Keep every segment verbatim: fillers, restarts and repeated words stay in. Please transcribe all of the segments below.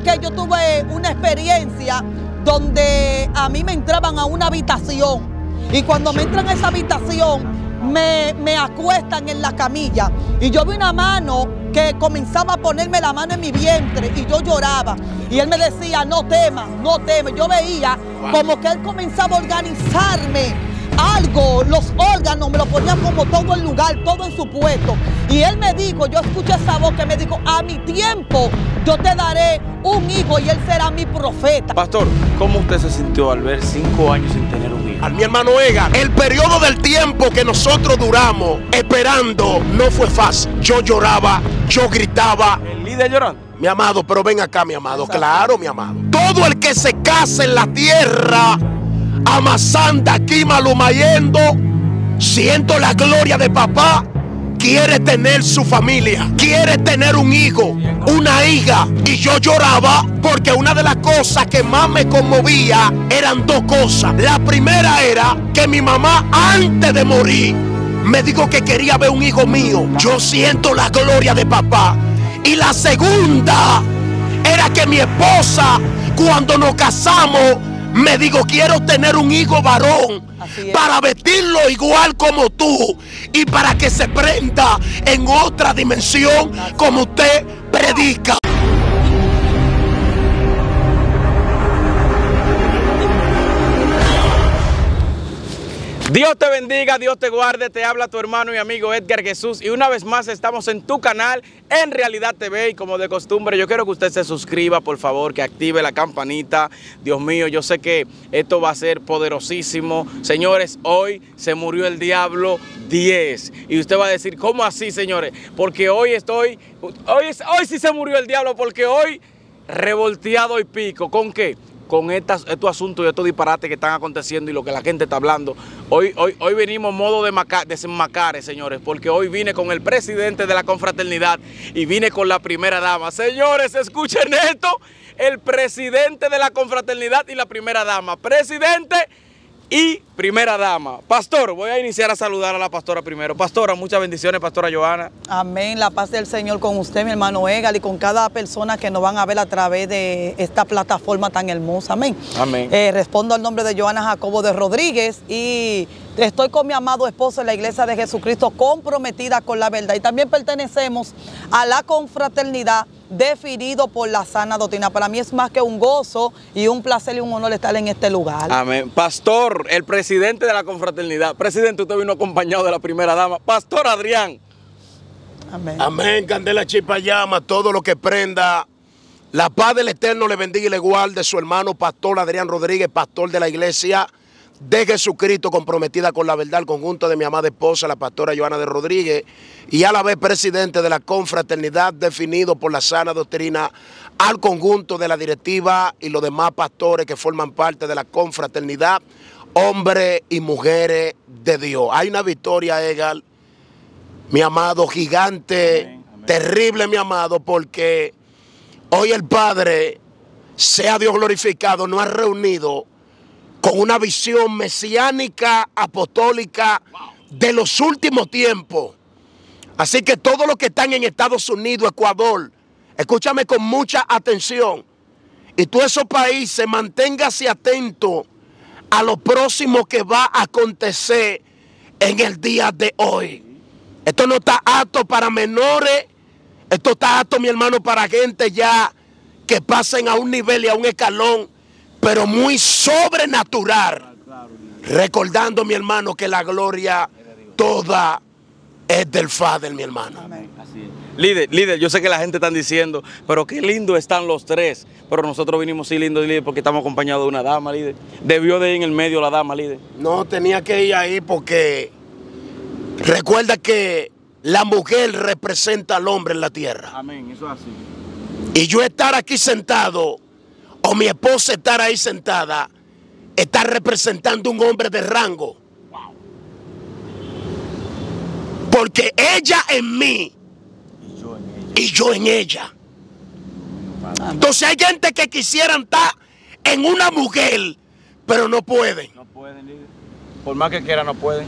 que yo tuve una experiencia donde a mí me entraban a una habitación y cuando me entran a esa habitación me, me acuestan en la camilla y yo vi una mano que comenzaba a ponerme la mano en mi vientre y yo lloraba y él me decía no temas, no temas. Yo veía como que él comenzaba a organizarme algo, los órganos me lo ponía como todo en lugar, todo en su puesto. Y él me dijo, yo escuché esa voz que me dijo, a mi tiempo yo te daré un hijo y él será mi profeta. Pastor, ¿cómo usted se sintió al ver cinco años sin tener un hijo? A mi hermano Edgar, el periodo del tiempo que nosotros duramos esperando no fue fácil. Yo lloraba, yo gritaba. ¿El líder llorando? Mi amado, pero ven acá, mi amado. Claro, mi amado. Todo el que se casa en la tierra, amasando aquí, malumayendo, siento la gloria de papá, quiere tener su familia, quiere tener un hijo, una hija. Y yo lloraba porque una de las cosas que más me conmovía eran dos cosas. La primera era que mi mamá antes de morir me dijo que quería ver un hijo mío. Yo siento la gloria de papá. Y la segunda era que mi esposa, cuando nos casamos, me dijo, quiero tener un hijo varón para vestirlo igual como tú y para que se prenda en otra dimensión como usted predica. Dios te bendiga, Dios te guarde, te habla tu hermano y amigo Edgar Jesús y una vez más estamos en tu canal, En Realidad T V, y como de costumbre yo quiero que usted se suscriba, por favor, que active la campanita. Dios mío, yo sé que esto va a ser poderosísimo. Señores, hoy se murió el Diablo diez y usted va a decir, ¿cómo así, señores? Porque hoy estoy, hoy, hoy sí se murió el Diablo, porque hoy revolteado y pico, ¿con qué? Con estas, estos asuntos y estos disparates que están aconteciendo y lo que la gente está hablando. Hoy, hoy, hoy venimos modo de maca, desenmacare, señores, porque hoy vine con el presidente de la confraternidad y vine con la primera dama. Señores, escuchen esto, el presidente de la confraternidad y la primera dama. Presidente y primera dama. Pastor, voy a iniciar a saludar a la pastora primero. Pastora, muchas bendiciones, pastora Johanna. Amén, la paz del Señor con usted, mi hermano Edgar, y con cada persona que nos van a ver a través de esta plataforma tan hermosa. Amén. Amén. Eh, respondo al nombre de Johanna Jacobo de Rodríguez y estoy con mi amado esposo en la Iglesia de Jesucristo, comprometida con la verdad. Y también pertenecemos a la confraternidad definido por la sana doctrina. Para mí es más que un gozo y un placer y un honor estar en este lugar. Amén. Pastor, el presidente de la confraternidad. Presidente, usted vino acompañado de la primera dama. Pastor Adrián. Amén. Amén, candela, chispa, llama, todo lo que prenda. La paz del Eterno le bendiga y le guarde. Su hermano Pastor Adrián Rodríguez, pastor de la Iglesia de Jesucristo, comprometida con la verdad, el conjunto de mi amada esposa, la pastora Johanna de Rodríguez, y a la vez presidente de la confraternidad, definido por la sana doctrina, al conjunto de la directiva y los demás pastores que forman parte de la confraternidad, hombres y mujeres de Dios. Hay una victoria, Edgar, mi amado, gigante, amén, amén. Terrible, mi amado, porque hoy el Padre, sea Dios glorificado, nos ha reunido con una visión mesiánica, apostólica de los últimos tiempos. Así que todos los que están en Estados Unidos, Ecuador, escúchame con mucha atención. Y todos esos países, manténgase atento a lo próximo que va a acontecer en el día de hoy. Esto no está apto para menores, esto está apto, mi hermano, para gente ya que pasen a un nivel y a un escalón, pero muy sobrenatural. Recordando, mi hermano, que la gloria toda es del Padre, mi hermano. Amén. Así es. Líder, líder, yo sé que la gente está diciendo, pero qué lindo están los tres. Pero nosotros vinimos sí lindos, líder, porque estamos acompañados de una dama, líder. Debió de ir en el medio la dama, líder. No, tenía que ir ahí porque recuerda que la mujer representa al hombre en la tierra. Amén, eso es así. Y yo estar aquí sentado, o mi esposa estar ahí sentada, está representando un hombre de rango. Wow. Porque ella en mí Y yo en ella. y yo en ella. Amén. Entonces hay gente que quisieran estar en una mujer, pero no pueden. No pueden, líder. Por más que quieran, no pueden.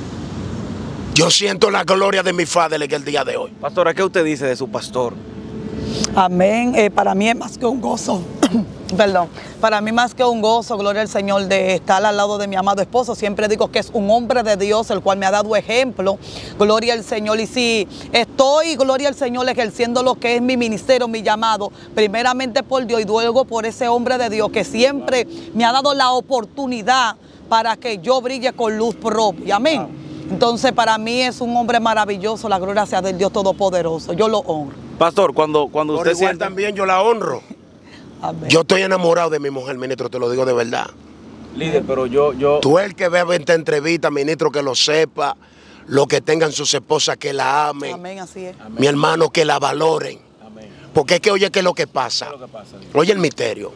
Yo siento la gloria de mi Padre en el día de hoy. Pastora, ¿qué usted dice de su pastor? Amén. Eh, para mí es más que un gozo. Perdón. Para mí más que un gozo, gloria al Señor, de estar al lado de mi amado esposo. Siempre digo que es un hombre de Dios, el cual me ha dado ejemplo. Gloria al Señor. Y si estoy, gloria al Señor, ejerciendo lo que es mi ministerio, mi llamado, primeramente por Dios y luego por ese hombre de Dios que siempre me ha dado la oportunidad para que yo brille con luz propia. Amén. Entonces, para mí es un hombre maravilloso. La gloria sea del Dios Todopoderoso. Yo lo honro. Pastor, cuando, cuando Por usted igual siente... también yo la honro. Amén. Yo estoy enamorado de mi mujer, ministro, te lo digo de verdad. Líder, pero yo... yo... Tú el que vea esta entrevista, ministro, que lo sepa, los que tengan sus esposas que la amen. Amén, así es. Mi hermano, que la valoren. Amén. Porque es que oye que es lo que pasa. ¿Qué es lo que pasa? Oye el misterio.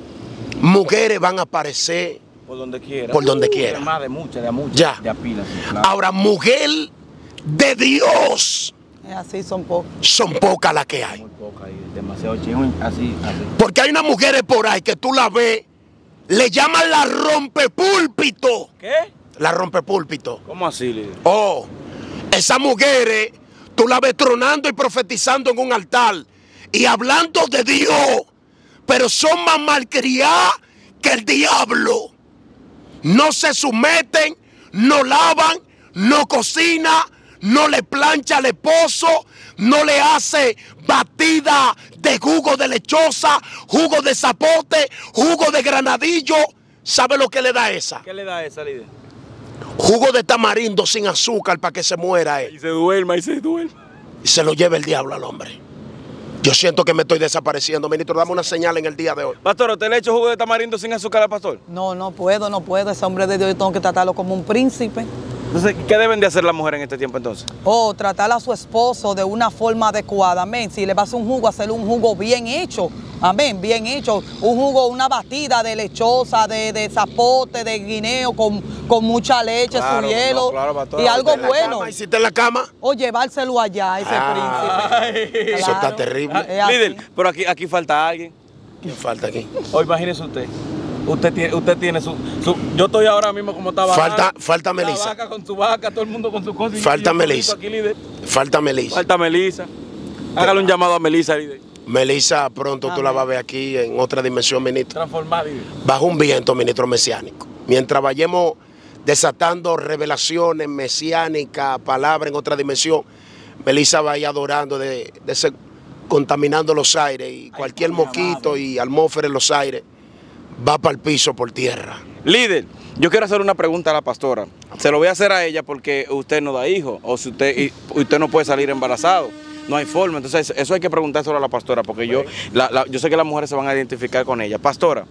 Mujeres van a aparecer Por donde quiera. por donde Uh, quiera. Más de muchas, de muchas. Ya. De apilas. Sí, claro. Ahora, mujer de Dios, Es así, son pocos. son pocas las que hay. Muy poca ahí, demasiado chingón, así, así. Porque hay unas mujeres por ahí que tú la ves, le llaman la rompepúlpito. ¿Qué? La rompepúlpito. ¿Cómo así, líder? Oh, esas mujeres, tú la ves tronando y profetizando en un altar y hablando de Dios, pero son más malcriadas que el diablo. No se someten, no lavan, no cocina, no le plancha al esposo, no le hace batida de jugo de lechosa, jugo de zapote, jugo de granadillo. ¿Sabe lo que le da esa? ¿Qué le da esa, líder? Jugo de tamarindo sin azúcar para que se muera él. Y se duerma, y se duerma. Y se lo lleva el diablo al hombre. Yo siento que me estoy desapareciendo. Ministro, dame una señal en el día de hoy. Pastor, ¿usted le ha hecho jugo de tamarindo sin azúcar al pastor? No, no puedo, no puedo. Ese hombre de Dios yo tengo que tratarlo como un príncipe. Entonces, ¿qué deben de hacer las mujeres en este tiempo entonces? O tratar a su esposo de una forma adecuada. Amén. Si le va a hacer un jugo, hacerle un jugo bien hecho. Amén, bien hecho. Un jugo, una batida de lechosa, de, de zapote, de guineo, con, con mucha leche, Claro, su hielo. no, claro, pastor. Y algo ¿En la bueno. cama? ¿Hiciste en la cama? O llevárselo allá, ese Ah, príncipe. Eso está terrible. Ah, es así. Líder, pero aquí, aquí falta alguien. ¿Qué falta aquí? O imagínese usted. Usted tiene, usted tiene su, su... Yo estoy ahora mismo como estaba. Falta- falta La Melissa. vaca con su vaca, todo el mundo con su cosa. y- Falta y yo Melissa. aquí, líder. Falta Melissa. Falta Melissa. Hágale un llamado a Melissa, líder. Melissa, pronto tú la vas a ver aquí en otra dimensión, ministro. Transformar, líder. Bajo un viento, ministro mesiánico. Mientras vayamos desatando revelaciones mesiánicas, palabras en otra dimensión, Melissa va a ir adorando, de, de ese, contaminando los aires y cualquier mosquito y atmósfera en los aires va para el piso por tierra. Líder, yo quiero hacer una pregunta a la pastora. Se lo voy a hacer a ella porque usted no da hijos o si usted, y usted no puede salir embarazado. No hay forma. Entonces, eso hay que preguntárselo a la pastora porque yo, la, la, yo sé que las mujeres se van a identificar con ella. Pastora,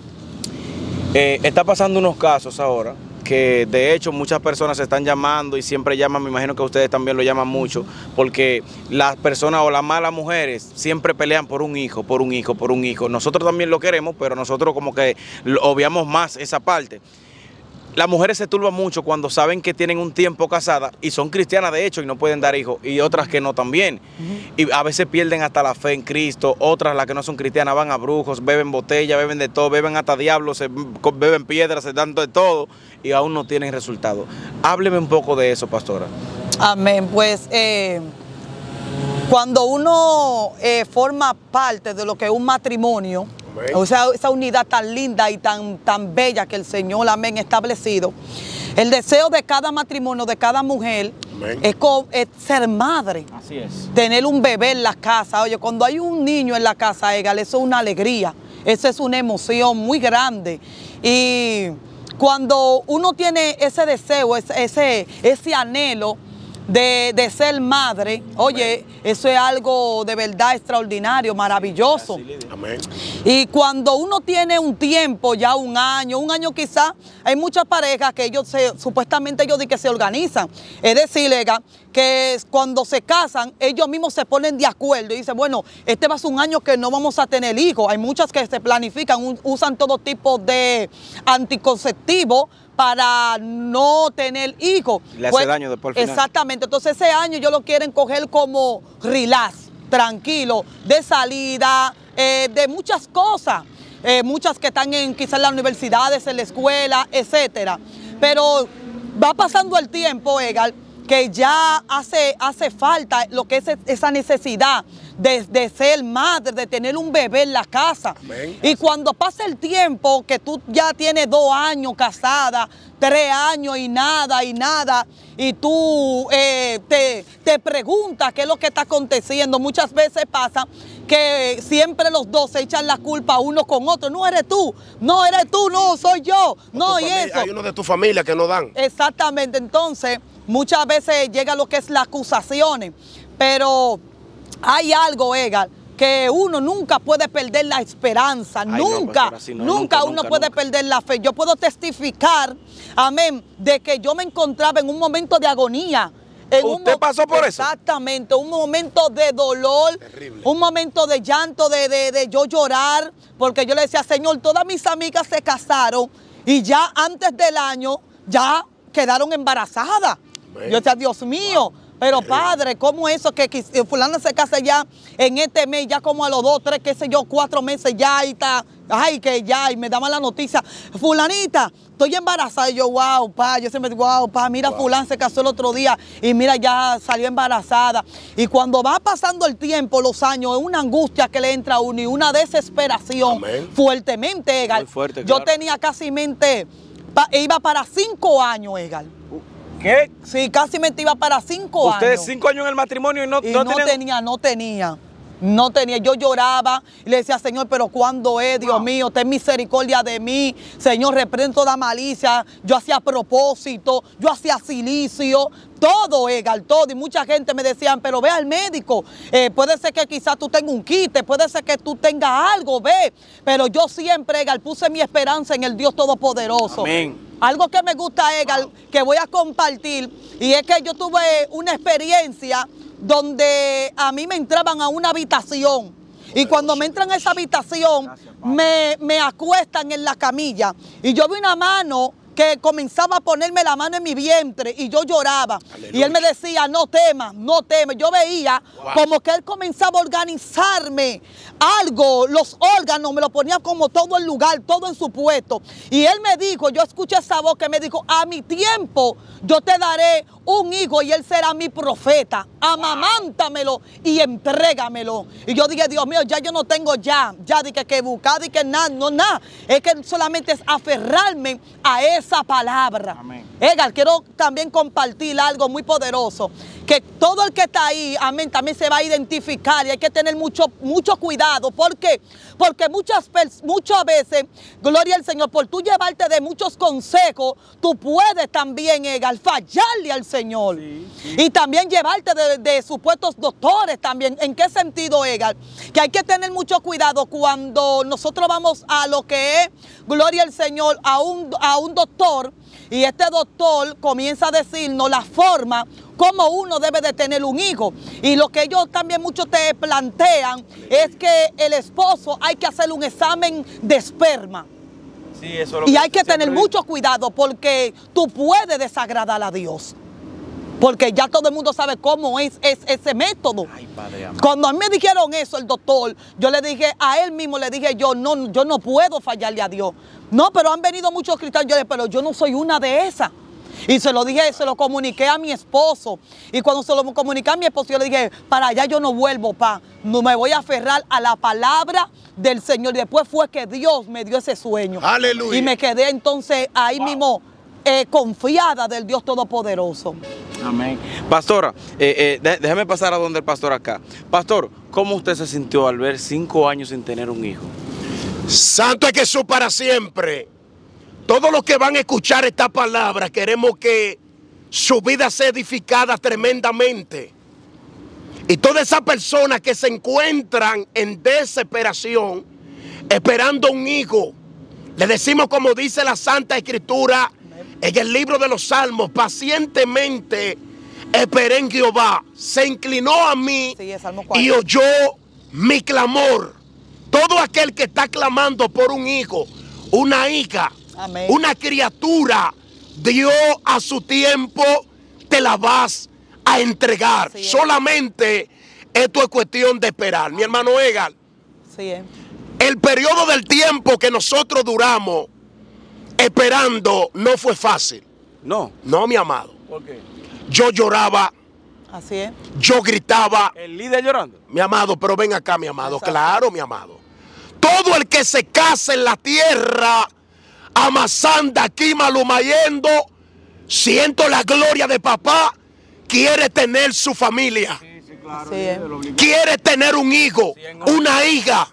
eh, está pasando unos casos ahora que de hecho muchas personas se están llamando y siempre llaman, me imagino que ustedes también lo llaman mucho, porque las personas o las malas mujeres siempre pelean por un hijo, por un hijo, por un hijo. Nosotros también lo queremos, pero nosotros como que obviamos más esa parte. Las mujeres se turban mucho cuando saben que tienen un tiempo casadas y son cristianas de hecho y no pueden dar hijos, y otras que no también. Uh-huh. Y a veces pierden hasta la fe en Cristo, otras las que no son cristianas van a brujos, beben botella, beben de todo, beben hasta diablos, se, beben piedras, se dan de todo y aún no tienen resultado. Hábleme un poco de eso, pastora. Amén. Pues eh, cuando uno eh, forma parte de lo que es un matrimonio, o sea, esa unidad tan linda y tan, tan bella que el Señor, amén, ha establecido. El deseo de cada matrimonio, de cada mujer, es, es ser madre. Así es. Tener un bebé en la casa. Oye, cuando hay un niño en la casa, Egal, eso es una alegría. Eso es una emoción muy grande. Y cuando uno tiene ese deseo, ese, ese anhelo, De, de ser madre, oye, eso es algo de verdad extraordinario, maravilloso. Amén. Y cuando uno tiene un tiempo, ya un año, un año quizás, hay muchas parejas que ellos se, supuestamente ellos dicen que se organizan. Es decir, que cuando se casan, ellos mismos se ponen de acuerdo y dicen, bueno, este va a ser un año que no vamos a tener hijos. Hay muchas que se planifican, usan todo tipo de anticonceptivos para no tener hijos. Le hace pues, daño después al final. Exactamente. Entonces ese año ellos lo quieren coger como relax, tranquilo, de salida, eh, de muchas cosas. Eh, muchas que están en quizás en las universidades, en la escuela, etcétera. Pero va pasando el tiempo, Egal, que ya hace, hace falta lo que es esa necesidad de, de ser madre, de tener un bebé en la casa. Amén. Y cuando pasa el tiempo, que tú ya tienes dos años casada, tres años y nada, y nada, y tú eh, te, te preguntas qué es lo que está aconteciendo, muchas veces pasa que siempre los dos se echan la culpa uno con otro. No eres tú, no eres tú, no, soy yo, no, y eso. Hay uno de tu familia que no dan. Exactamente, entonces muchas veces llega lo que es las acusaciones, pero hay algo, Edgar, que uno nunca puede perder la esperanza, Ay, nunca, no, no, nunca, nunca uno nunca, puede nunca. perder la fe. Yo puedo testificar, amén, de que yo me encontraba en un momento de agonía. En un ¿Usted mo- pasó por eso? Exactamente, un momento de dolor, Terrible. un momento de llanto, de, de, de yo llorar, porque yo le decía, Señor, todas mis amigas se casaron y ya antes del año ya quedaron embarazadas. Amén. Yo decía, Dios mío, pero Padre, ¿cómo eso que quis- fulana se casa ya en este mes, ya como a los dos, tres, qué sé yo, cuatro meses ya y está, ay, que ya, y me daban la noticia, fulanita, estoy embarazada, y yo, wow, pa, yo siempre digo, wow, pa, mira, Wow. fulana se casó el otro día, y mira, ya salió embarazada, y cuando va pasando el tiempo, los años, es una angustia que le entra a uno, y una desesperación Amén. fuertemente, Edgar. Muy fuerte, Yo claro. tenía casi mente, pa- iba para cinco años, Edgar. ¿Qué? Sí, casi me iba para cinco Ustedes años. cinco años en el matrimonio y no, Y no no, tenían- tenía, no tenía. No tenía. Yo lloraba y le decía, Señor, pero ¿cuándo es, Dios mío? Ten misericordia de mí. Señor, reprendo toda malicia. Yo hacía propósito, yo hacía silicio, todo, Edgar, todo. Y mucha gente me decían, pero ve al médico. Eh, puede ser que quizás tú tengas un quite, puede ser que tú tengas algo, ve. Pero yo siempre, Edgar, puse mi esperanza en el Dios Todopoderoso. Amén. Algo que me gusta, Edgar, que voy a compartir, y es que yo tuve una experiencia donde a mí me entraban a una habitación. Y cuando me entran a esa habitación, me, me acuestan en la camilla. Y yo vi una mano que comenzaba a ponerme la mano en mi vientre y yo lloraba. Aleluya. Y él me decía, no temas, no temas. Yo veía Wow. como que él comenzaba a organizarme algo, los órganos, me lo ponía como todo en lugar, todo en su puesto. Y él me dijo, yo escuché esa voz que me dijo, a mi tiempo yo te daré un hijo y él será mi profeta. Amamántamelo y entrégamelo. Y yo dije, Dios mío, ya yo no tengo ya, ya dije que buscar, dije nada, no nada. Es que solamente es aferrarme a esa palabra. Amén. Edgar, quiero también compartir algo muy poderoso, que todo el que está ahí, amén, también se va a identificar y hay que tener mucho, mucho cuidado. ¿Por qué? Porque muchas, pers- muchas veces, gloria al Señor, por tú llevarte de muchos consejos, tú puedes también, Edgar, fallarle al Señor. Sí, sí. Y también llevarte de, de supuestos doctores también. ¿En qué sentido, Edgar? Que hay que tener mucho cuidado cuando nosotros vamos a lo que es, gloria al Señor, a un, a un doctor, y este doctor comienza a decirnos la forma como uno debe de tener un hijo. Y lo que ellos también muchos te plantean es que el esposo hay que hacerle un examen de esperma. Sí, eso es lo Y hay que siempre tener digo. mucho cuidado porque tú puedes desagradar a Dios. Porque ya todo el mundo sabe cómo es, es ese método. Ay, Padre amado. Cuando a mí me dijeron eso, el doctor, yo le dije, a él mismo le dije yo, no, yo no puedo fallarle a Dios. No, pero han venido muchos cristianos, yo le dije, pero yo no soy una de esas. Y se lo dije, se lo comuniqué a mi esposo. Y cuando se lo comuniqué a mi esposo, yo le dije, para allá yo no vuelvo, pa. No me voy a aferrar a la palabra del Señor. Y después fue que Dios me dio ese sueño. Aleluya. Y me quedé entonces ahí mismo eh, confiada del Dios Todopoderoso. Amén. Pastora, eh, eh, dé- déjeme pasar a donde el pastor acá. Pastor, ¿cómo usted se sintió al ver cinco años sin tener un hijo? Santo es Jesús para siempre. Todos los que van a escuchar esta palabra, queremos que su vida sea edificada tremendamente. Y todas esas personas que se encuentran en desesperación, esperando un hijo, le decimos como dice la Santa Escritura en el libro de los Salmos, pacientemente esperé en Jehová, se inclinó a mí Sí, es Salmo y cuarenta. oyó mi clamor. Todo aquel que está clamando por un hijo, una hija, Amén. una criatura, Dios a su tiempo te la vas a entregar. Así es. Solamente esto es cuestión de esperar. Mi hermano Edgar, Sí, eh. el periodo del tiempo que nosotros duramos esperando no fue fácil. No. No, mi amado. ¿Por qué? Yo lloraba, Así es. Yo gritaba, El líder llorando. mi amado, pero ven acá, mi amado. Exacto. Claro, mi amado. Todo el que se casa en la tierra, amasando aquí, malumayendo, siento la gloria de papá, quiere tener su familia. Sí, sí, claro. Así es. Quiere tener un hijo, una hija.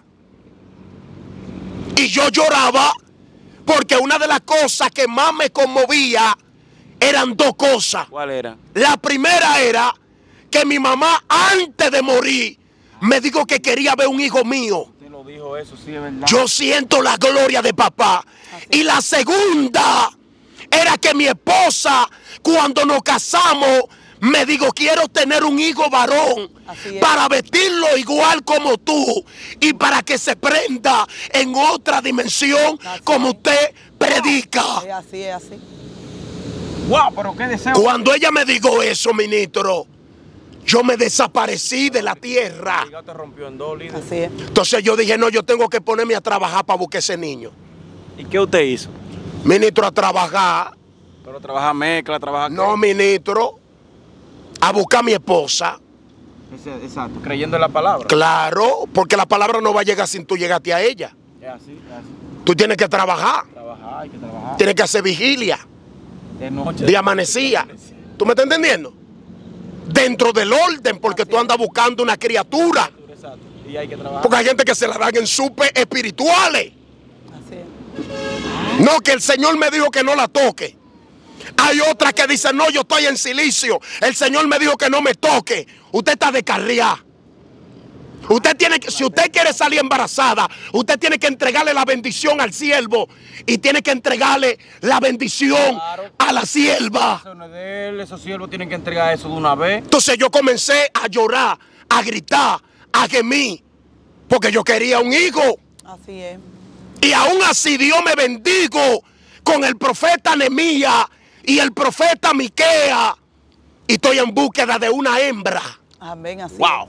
Y yo lloraba porque una de las cosas que más me conmovía eran dos cosas. ¿Cuál era? La primera era que mi mamá antes de morir me dijo que quería ver un hijo mío. Usted lo dijo eso, sí, es verdad. Yo siento la gloria de papá. Y la segunda era que mi esposa, cuando nos casamos, me dijo, quiero tener un hijo varón Así es. para vestirlo igual como tú y para que se prenda en otra dimensión Así como es. usted predica. Es así, es así. Wow, pero qué deseo. Cuando ella me dijo eso, ministro, yo me desaparecí de la tierra. El hígado te rompió en dos, líder. Así es. Entonces yo dije, no, yo tengo que ponerme a trabajar para buscar ese niño. ¿Y qué usted hizo? Ministro, a trabajar. Pero trabaja mezcla, trabaja... No, ministro, a buscar a mi esposa. Ese- Exacto, creyendo en la palabra. Claro, porque la palabra no va a llegar sin tú llegaste a ella. Es así, es así. Tú tienes que trabajar, Trabajar, hay que trabajar. tienes que hacer vigilia, De noche. de amanecía. ¿Tú me estás entendiendo? Dentro del orden, porque tú andas buscando una criatura. Exacto. Y hay que trabajar. Porque hay gente que se la dan en super espirituales. Así es. No, que el Señor me dijo que no la toque. Hay otras que dicen, no, yo estoy en silicio. El Señor me dijo que no me toque. Usted está de carriá. Usted tiene que, si usted quiere salir embarazada, usted tiene que entregarle la bendición al siervo y tiene que entregarle la bendición Claro. a la sierva. Eso no es de él, esos siervos tienen que entregar eso de una vez. Entonces yo comencé a llorar, a gritar, a gemir, porque yo quería un hijo. Así es. Y aún así Dios me bendijo con el profeta Nehemías y el profeta Miquea. Y estoy en búsqueda de una hembra. Amén, así Wow.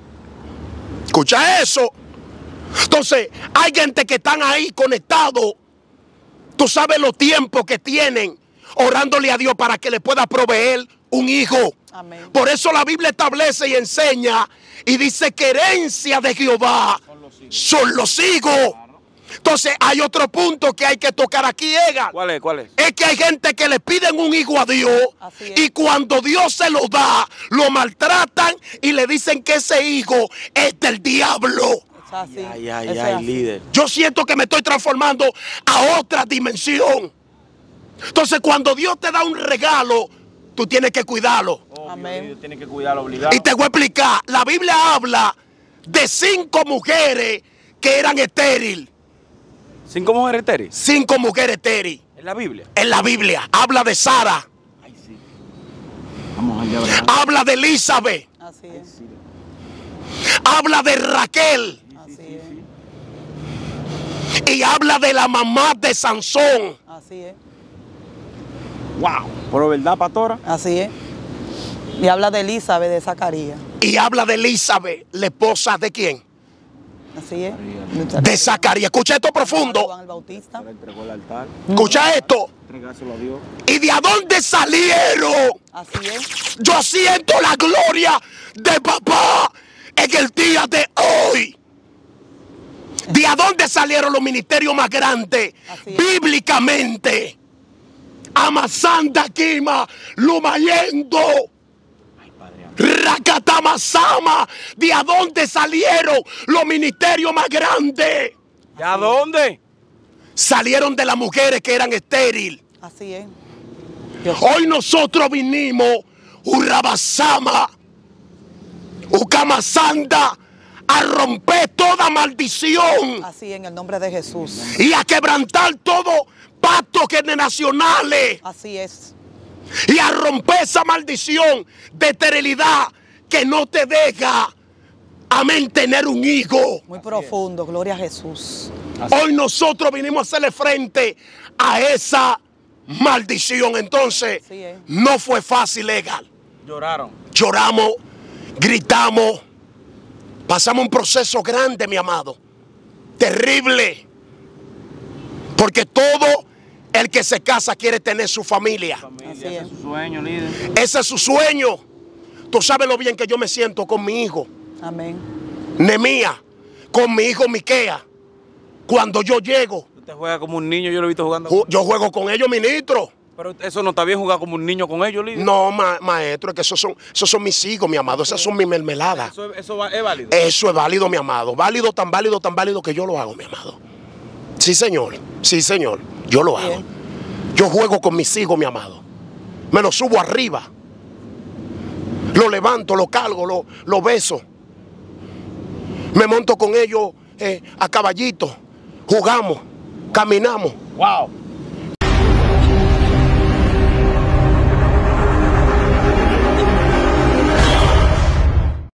Escucha eso. Entonces, hay gente que están ahí conectados. Tú sabes los tiempos que tienen orándole a Dios para que le pueda proveer un hijo. Amén. Por eso la Biblia establece y enseña y dice que herencia de Jehová son los hijos. Entonces, hay otro punto que hay que tocar aquí, Edgar. ¿Cuál es? ¿Cuál es? Es que hay gente que le piden un hijo a Dios Así es. y cuando Dios se lo da, lo maltratan y le dicen que ese hijo es del diablo. Es así. Ay, ay, Eso es ay, así. líder. Yo siento que me estoy transformando a otra dimensión. Entonces, cuando Dios te da un regalo, tú tienes que cuidarlo. Obvio, Amén. líder, tiene que cuidarlo obligado. Y te voy a explicar. La Biblia habla de cinco mujeres que eran estériles. ¿Cinco mujeres estériles? Cinco mujeres estériles. ¿En la Biblia? En la Biblia habla de Sara, Ay, sí. Vamos allá, ¿verdad? habla de Elizabeth, Así es. habla de Raquel Así es. y habla de la mamá de Sansón. Así es. Wow. ¿Pero verdad, pastora? Así es. Y habla de Elizabeth, de Zacarías. Y habla de Elizabeth, la esposa de quién? Así es. De Zacarías. Escucha esto Juan profundo. el Bautista. Le entregó el altar. Escucha esto. Entregárselo a Dios. ¿Y de dónde salieron? Así es. Yo siento la gloria de papá en el día de hoy. ¿De dónde salieron los ministerios más grandes? Así es. Bíblicamente. Amasanda Kima, Lumayendo, Ay, Padre amado. Rakatamasama. ¿De dónde salieron los ministerios más grandes? ¿Y a dónde? Salieron de las mujeres que eran estériles. Así es. Dios. Hoy nosotros vinimos, Urabasama, Ucamasanda, a romper toda maldición Así en el nombre de Jesús. y a quebrantar todo pactos generacionales Así es. y a romper esa maldición de esterilidad que no te deja, amén, tener un hijo. Muy profundo. Gloria a Jesús. Hoy nosotros vinimos a hacerle frente a esa maldición. Entonces, Así es. no fue fácil, legal. Lloraron. Lloramos, gritamos, pasamos un proceso grande, mi amado, terrible, porque todo el que se casa quiere tener su familia. Familia, Así ese es. es su sueño, líder. Ese es su sueño. Tú sabes lo bien que yo me siento con mi hijo. Amén. Nemía, con mi hijo Miquea. Cuando yo llego, Usted juega como un niño, yo lo he visto jugando. ju- yo juego con ellos, ministro. Pero eso no está bien jugar como un niño con ellos, Lidio. No, ma- maestro, es que esos son, esos son mis hijos, mi amado. Esas son mis mermeladas. Eso, eso va- es válido. Eso es válido, mi amado. Válido, tan válido, tan válido que yo lo hago, mi amado. Sí, señor. Sí, señor. Yo lo hago. Bien. Yo juego con mis hijos, mi amado. Me lo subo arriba. Lo levanto, lo cargo, lo, lo beso. Me monto con ellos eh, a caballito. Jugamos, caminamos. Wow.